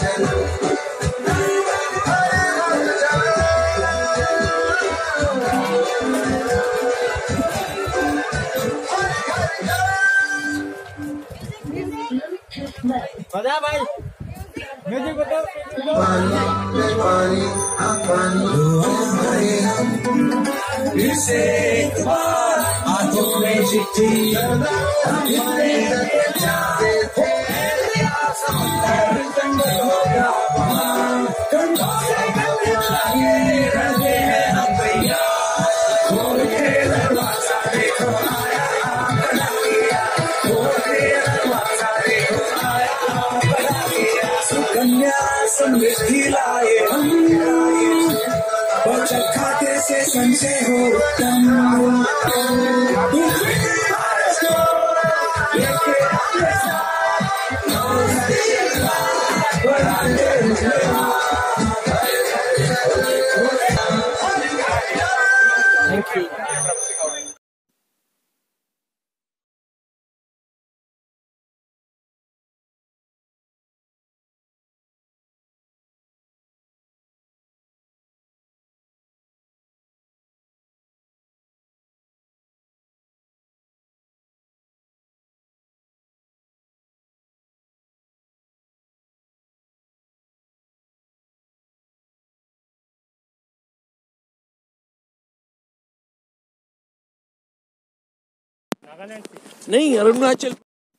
बजा भाई म्यूजिक बताओ। फिर से एक बार हाथों में चिट्ठी समुंदर कंठ होगा वहाँ कंठों से कंठ रहे हैं हम भैया खोल के दरवाजा देखो आया बना दिया खोल के दरवाजा देखो आया बना दिया सुकन्या समृद्धि लाए हम बचत खाते से संचय हो थैंक यू। नहीं अरुणाचल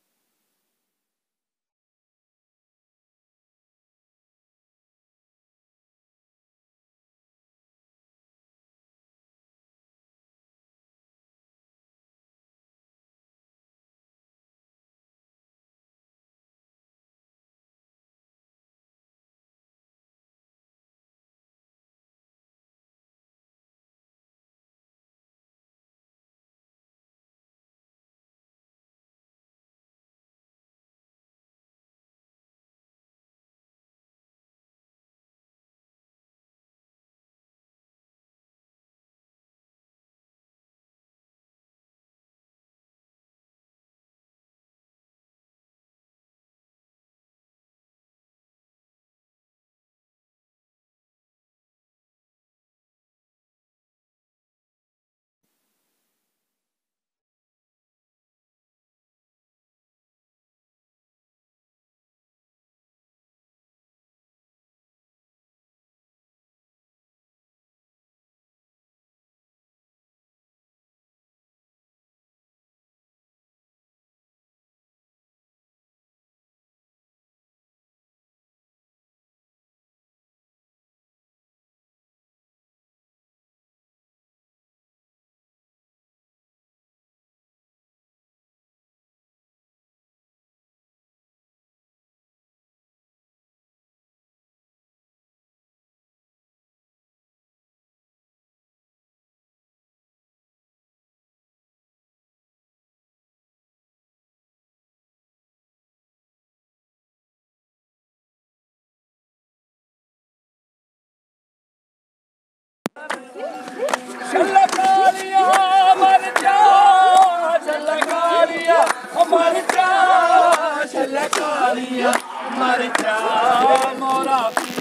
मोरा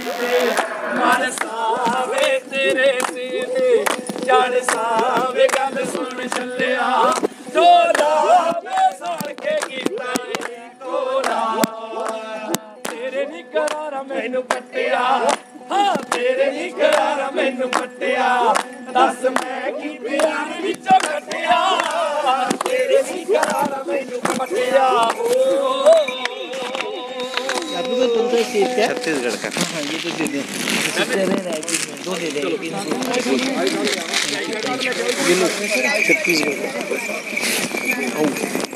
मारे सावे तेरे सिरे जान सावे गल सुन चलिया ढोला में सड़ के गीता ढोला तेरे नी करारा मैनू पट्टिया हाँ तेरे नी करारा मैनू पट्टिया दस मैं की प्यार विचों कटिया तेरे नी करारा मैनू पट्टिया छत्तीसगढ़ का। हाँ ये तो दे दें, दो दे दें, छत्तीसगढ़।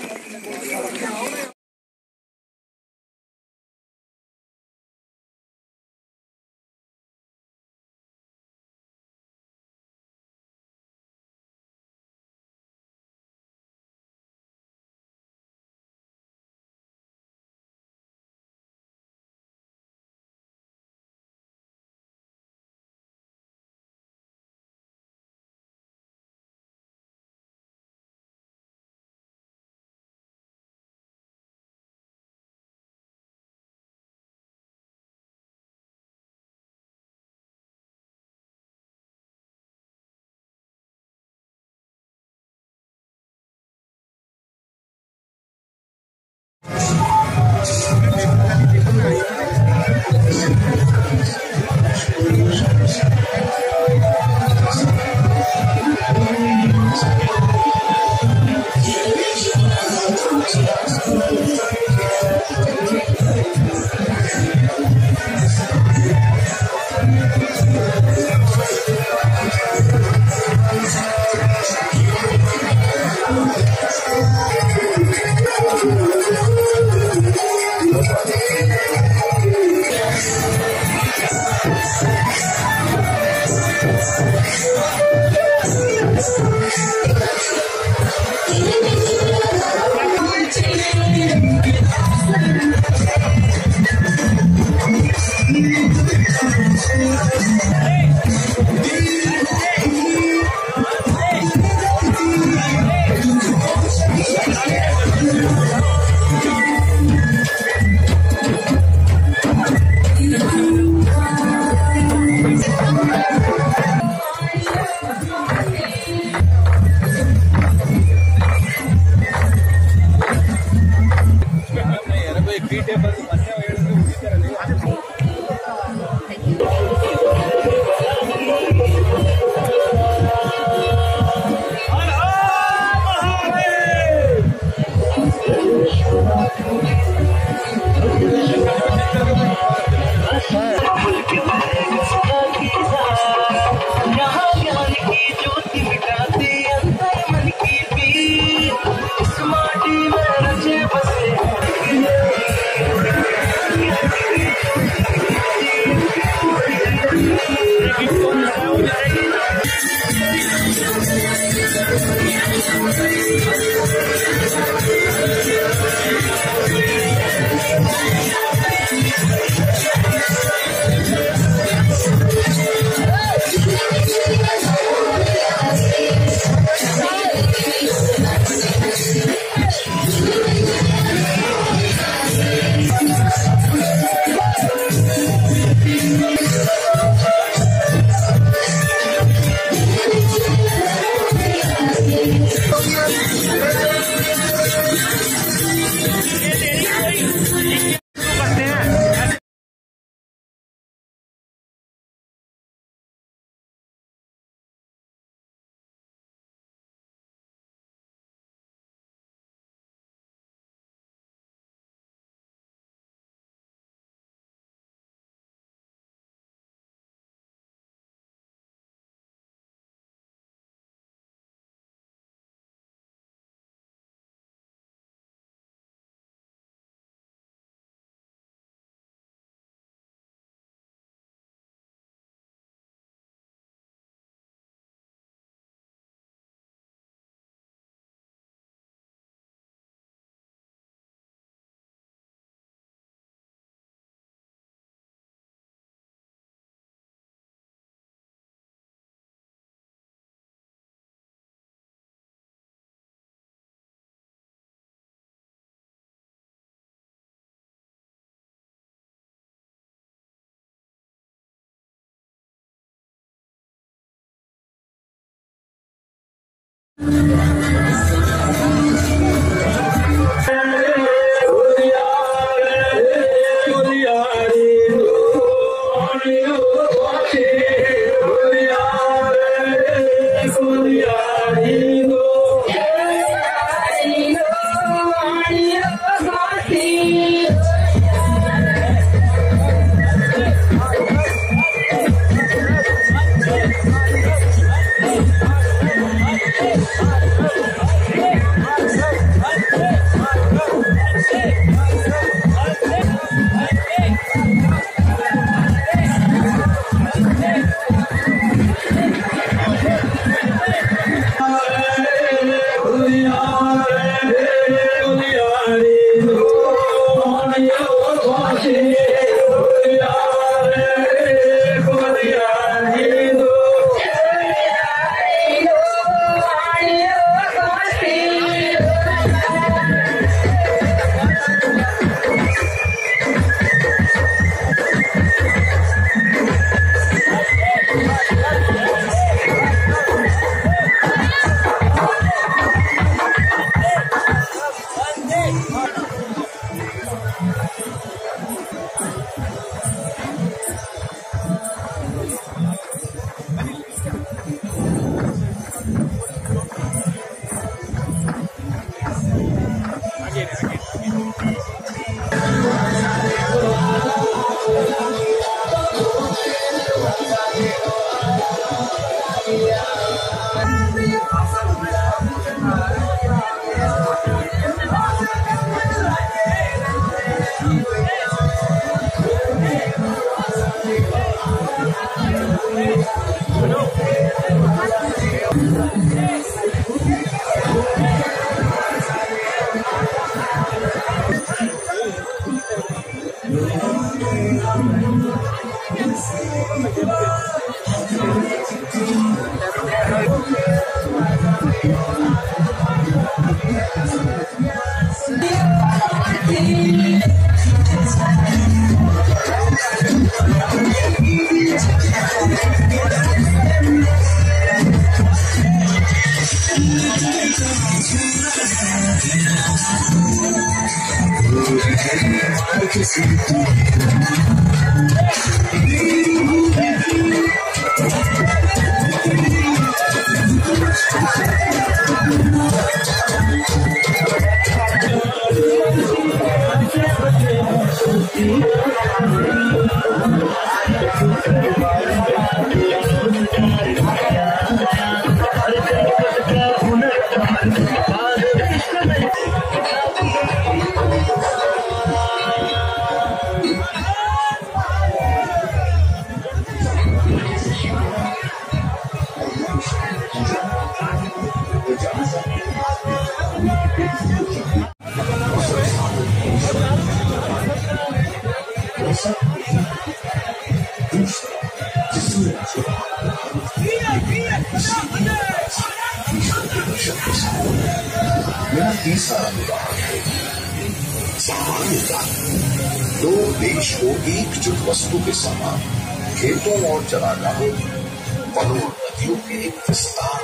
मेरा तीसरा अनुराग है समानता। दो देश को एकजुट वस्तु के समान खेतों और चरागाहों, वनों और नदियों के एक विस्तार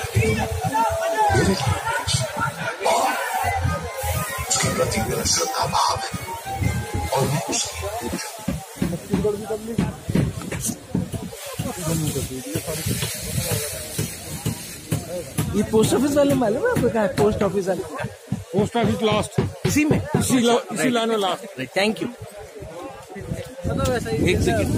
और उसके प्रति मेरा श्रद्धा भाव है और मैं उसकी ये पोस्ट ऑफिस वाले मालूम है आपको? कहाँ है पोस्ट ऑफिस वाले? पोस्ट ऑफिस लास्ट इसी में, इसी लाइन में लास्ट। Thank you. एक सेकेंड।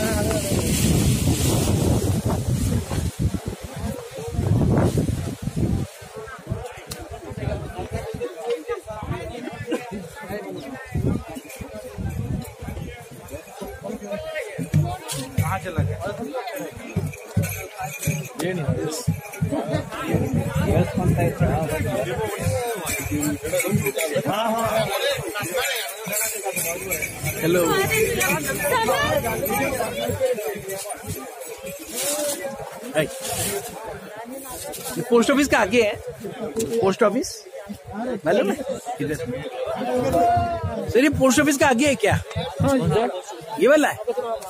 कहाँ चला गया? ये नहीं हेलो, ये पोस्ट ऑफिस का आगे है। पोस्ट ऑफिस मालूम है किधर? सर ये पोस्ट ऑफिस का आगे है क्या? ये वाला है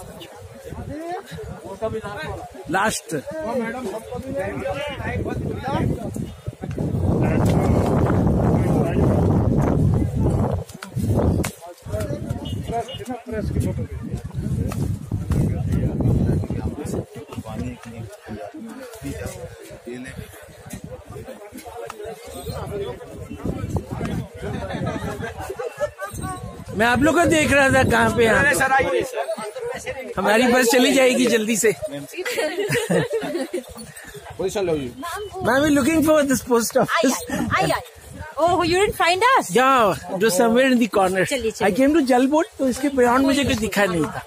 लास्ट। प्रेस की फोटो मैं आप लोग को देख रहा था कहाँ पे। यहाँ सर आइए, हमारी बस चली जाएगी जल्दी से। Ma'am, we're looking for this post office. Oh, you didn't find us? Yeah, it was somewhere in the corner. चलिए। I came to Jalboat, तो इसके beyond मुझे कुछ दिखा नहीं था।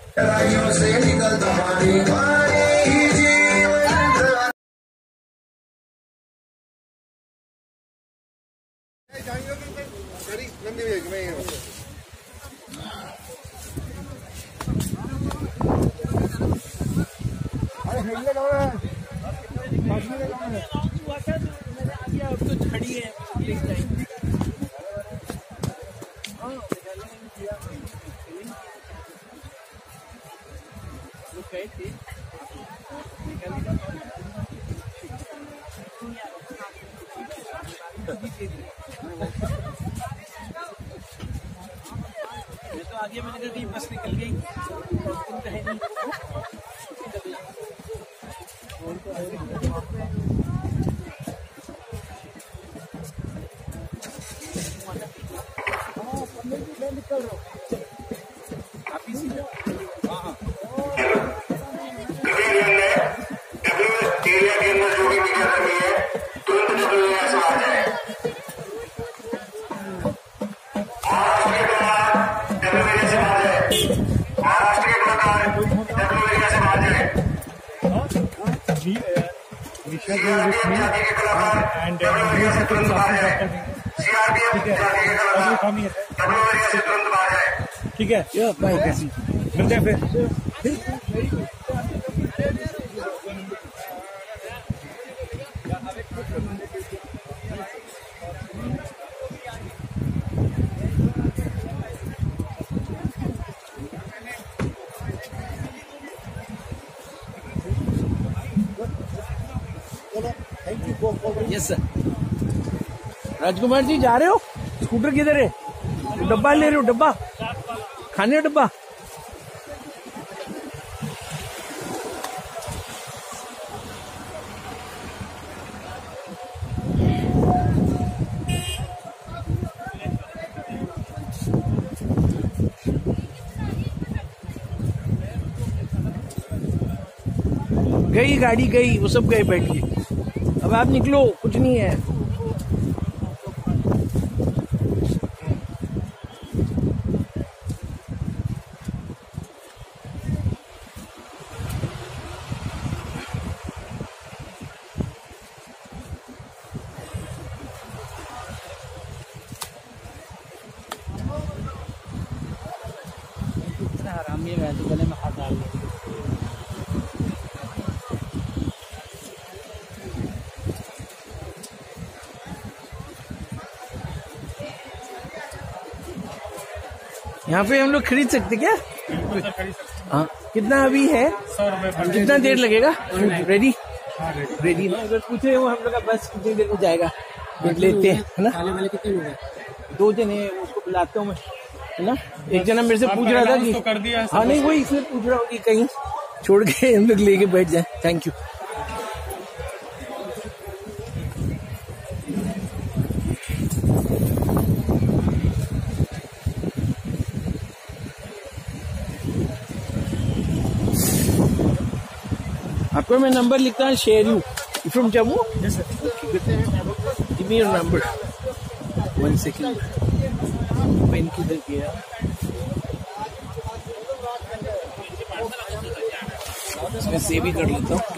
तो आगे मैंने कहा बस निकल गई। ठीक है, मिलते हैं फिर। Yes sir. राजकुमार जी जा रहे हो? स्कूटर किधर है? डब्बा ले रहे हो? डब्बा खाने का डब्बा? गई गाड़ी गई, वो सब गए बैठ के। अब आप निकलो, कुछ नहीं है। इतना हरामी है, गले में हाथ डाल दिया। यहाँ पे हम लोग खरीद सकते क्या? हाँ, कितना अभी है? 100 रुपए। कितना देर लगेगा? रेडी रेडी ना, अगर पूछे वो हम लोग का बस कितनी देर में जाएगा लेते हैं, है ना? कितने लोग हैं? 2 जने, उसको बुलाता हूँ मैं, है ना? एक जना मेरे से पूछ रहा था कि तो कर दिया। हाँ नहीं, वही इसलिए पूछ रहा हूँ कि कहीं छोड़ के हम लोग लेके बैठ जाए। Thank you. आपको मैं नंबर लिखता हूँ, share you from Jammu. Give me your number. 1 second, pen किधर गया? इसमें सेव ही कर लेता हूँ।